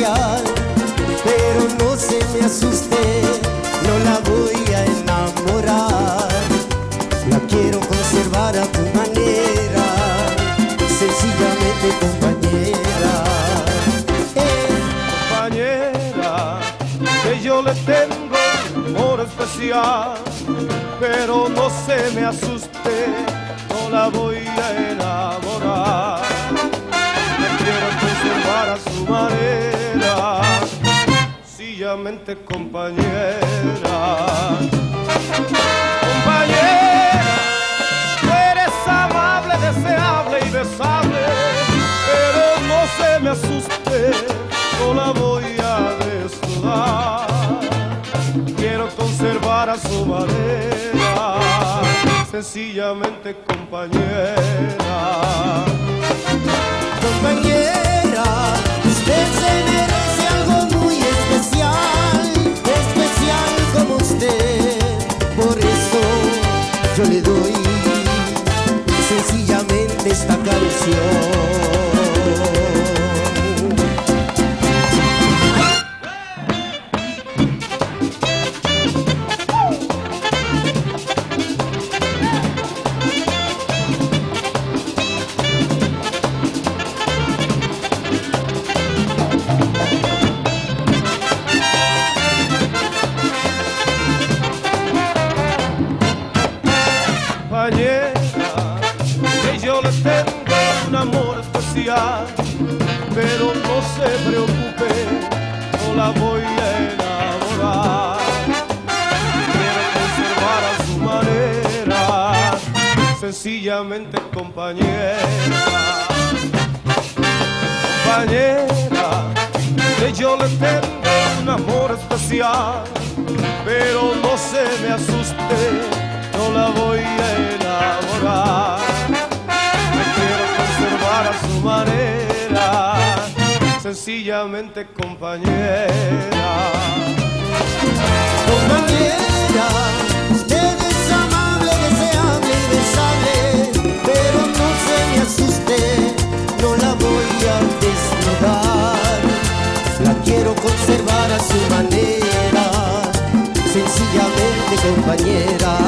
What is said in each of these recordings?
especial, pero no se me asuste, no la voy a enamorar. La quiero conservar a tu manera, sencillamente compañera. Compañera, que yo le tengo un amor especial, pero no se me asuste, no la voy a enamorar. La quiero conservar a su manera, sencillamente compañera. Compañera, tú eres amable, deseable y besable, pero no se me asuste, no la voy a desnudar. Quiero conservar a su manera, sencillamente compañera. Compañera, usted se merece algo muy especial, especial como usted. Por eso yo le doy sencillamente esta canción. Compañera, que yo le tengo un amor especial, pero no se preocupe, no la voy a enamorar. Quiero conservar a su manera, sencillamente compañera. Compañera, que yo le tengo un amor especial, pero no se me asuste, no la voy a enamorar. Me quiero conservar a su manera, sencillamente compañera. Compañera, usted es amable, deseable y besable, pero no se me asuste, no la voy a desnudar. La quiero conservar a su manera, sencillamente compañera.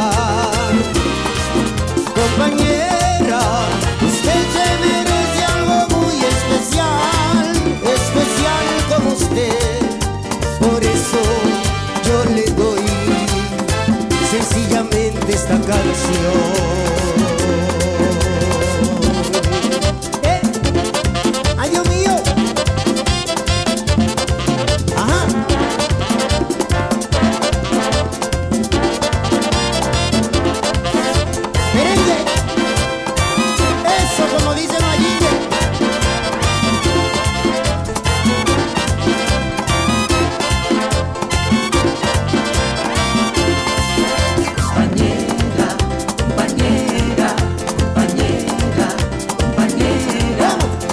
Compañera, usted se merece algo muy especial, especial como usted. Por eso yo le doy sencillamente esta canción. ¡Ay, Dios mío! ¡Ajá! ¡Merengue! Eso, como dice Mayinde. Compañera, compañera, compañera, compañera.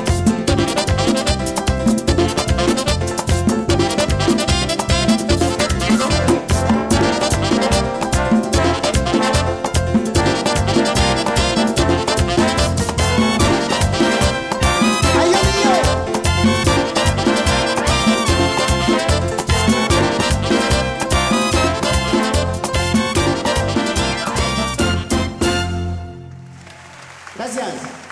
¡Ay, Dios mío! Gracias.